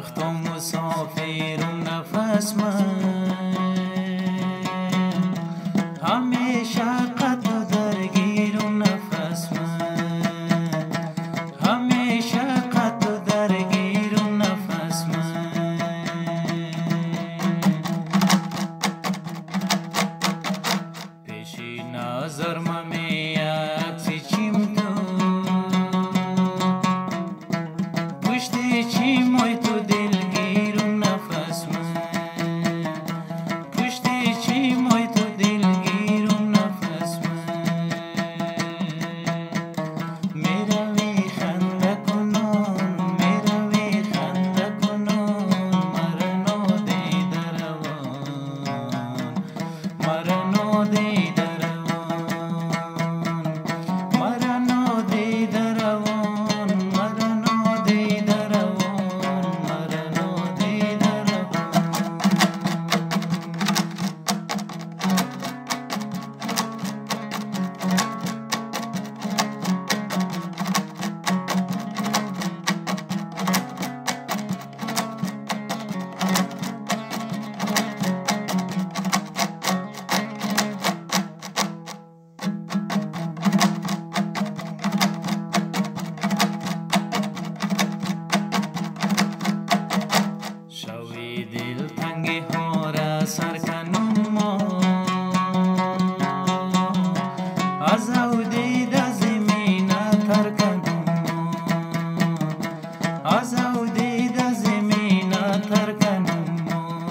سخت و مسافرم نفس من همیشه قد و درگیرم نفس من همیشه قد و درگیرم نفس من پیشی نظر ممی عکسی چیم تو پشتی چیمای تو دلگیرم نفس من پشتی چیمای تو دلگیرم نفس من میروی خنده کنان میروی خنده کنان مرا نادیده روان مرا نادیده دل تنگی ها را سر کنم ما از اودید زمین تر کنم از اودید زمین تر کنم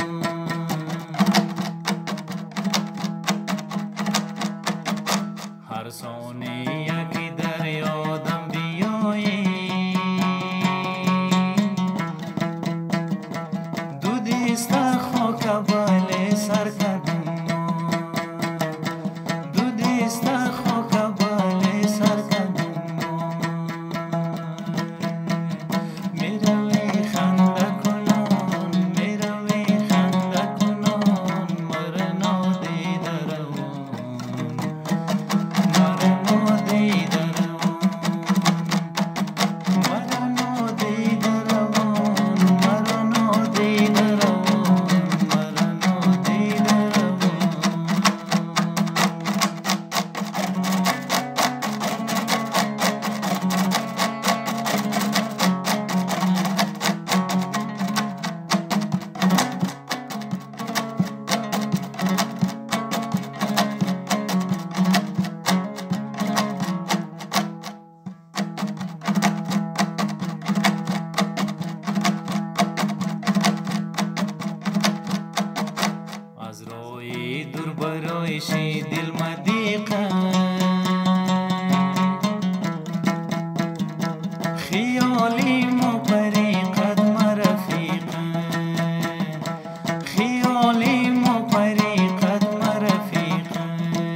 هر ثانیه یکی در یادم بیایی دست خاک بالای سر کنم دو دست خاک بالای سر کنم میروی خنده کنان میروی خنده کنان مرا نادیده روان مرا نادیده مرا نادیده روان مرا نادیده از روی دور برایشی دل مدیقه خیالی مپریقت مرفیقه خیالی مپریقت مرفیقه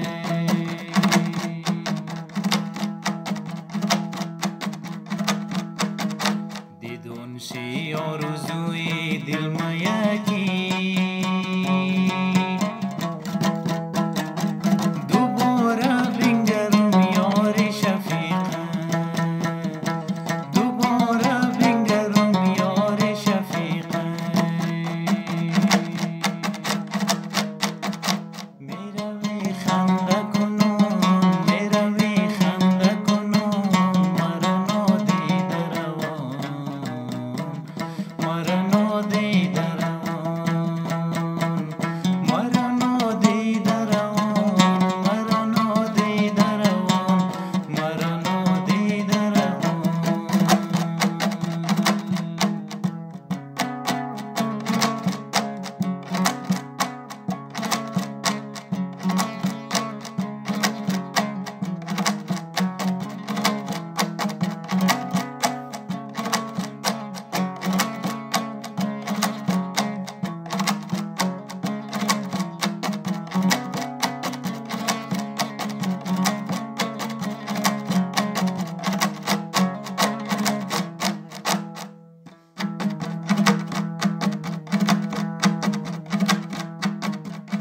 دیدون شی آرزوی دل میکی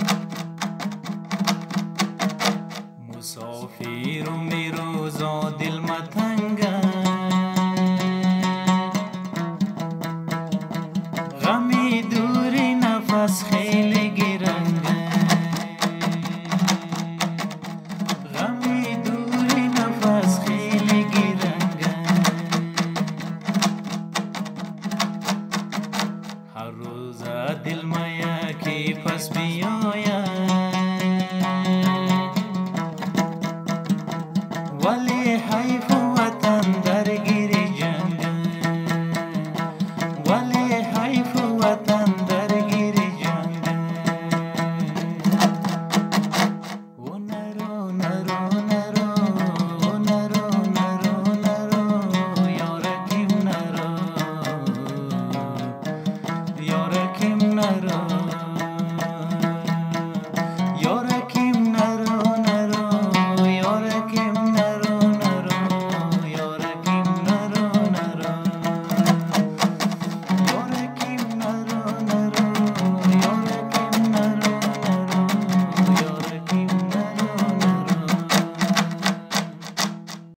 مسافرم روزا دل